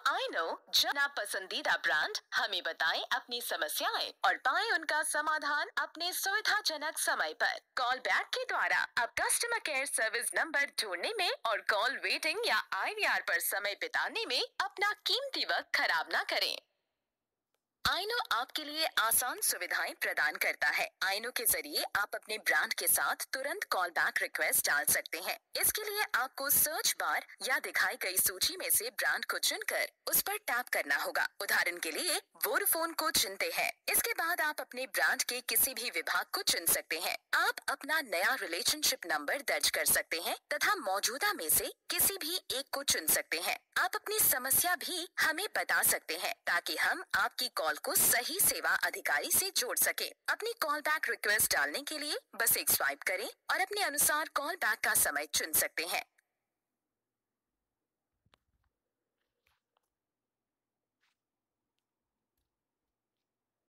I know अपना पसंदीदा brand हमें बताएं अपनी समस्याएं और पाएं उनका समाधान अपने सुविधाजनक समय पर। कॉल बैक के द्वारा अब कस्टमर केयर सर्विस नंबर ढूंढने में और कॉल वेटिंग या आईवीआर पर समय बिताने में अपना कीमती वक्त खराब ना करें। आइनो आपके लिए आसान सुविधाएं प्रदान करता है। आइनो के जरिए आप अपने ब्रांड के साथ तुरंत कॉल बैक रिक्वेस्ट डाल सकते हैं। इसके लिए आपको सर्च बार या दिखाई गई सूची में से ब्रांड को चुनकर उस पर टैप करना होगा। उदाहरण के लिए वोडाफोन को चुनते हैं। इसके बाद आप अपने ब्रांड के किसी भी विभाग को चुन सकते हैं। आप अपना नया रिलेशनशिप नंबर दर्ज कर सकते हैं तथा मौजूदा में से किसी भी एक को चुन सकते हैं। आप अपनी समस्या भी हमें बता सकते हैं ताकि हम आपकी कॉल को सही सेवा अधिकारी से जोड़ सके। अपनी कॉल बैक रिक्वेस्ट डालने के लिए बस एक स्वाइप करें और अपने अनुसार कॉल बैक का समय चुन सकते हैं।